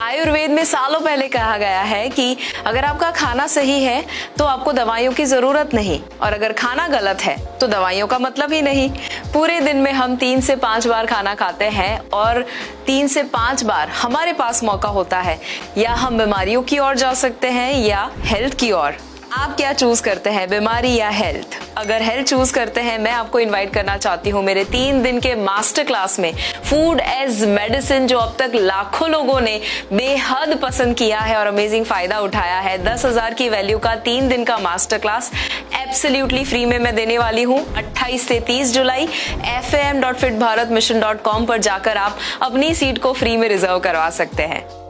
आयुर्वेद में सालों पहले कहा गया है कि अगर आपका खाना सही है तो आपको दवाइयों की जरूरत नहीं, और अगर खाना गलत है तो दवाइयों का मतलब ही नहीं। पूरे दिन में हम 3 से 5 बार खाना खाते हैं और 3 से 5 बार हमारे पास मौका होता है, या हम बीमारियों की ओर जा सकते हैं या हेल्थ की ओर। आप क्या चूज करते हैं, बीमारी या हेल्थ? अगर हेल्थ चूज करते हैं, मैं आपको इनवाइट करना चाहती हूँ मेरे 3 दिन के मास्टर क्लास में, फूड एज मेडिसिन, जो अब तक लाखों लोगों ने बेहद पसंद किया है और अमेजिंग फायदा उठाया है। 10,000 की वैल्यू का 3 दिन का मास्टर क्लास एब्सोल्युटली फ्री में मैं देने वाली हूँ 28 से 30 जुलाई। fam.fitbharatmission.com पर जाकर आप अपनी सीट को फ्री में रिजर्व करवा सकते हैं।